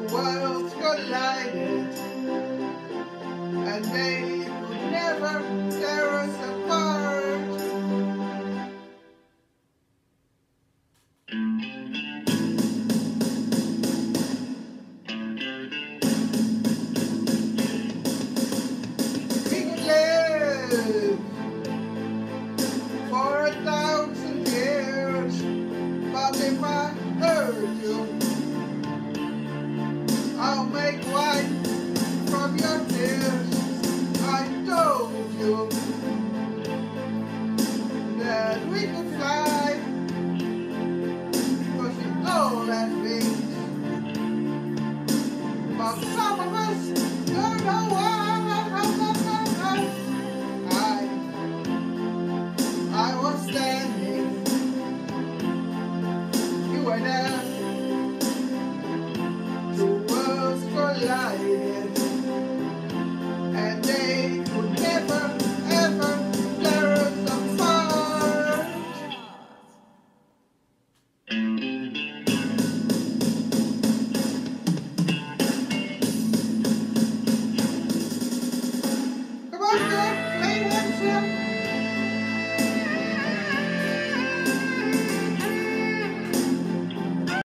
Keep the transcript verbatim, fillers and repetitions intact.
worlds collided, and they could never tear us apart. We could live for a thousand years, but if I hurt you, I'll make wine from your tears. I told you that we could fly, 'cause we all have wings, but some of us don't know why. I, I was standing, you were there. Collided, and they could never, ever tear us apart. Come on, girl, play handsome.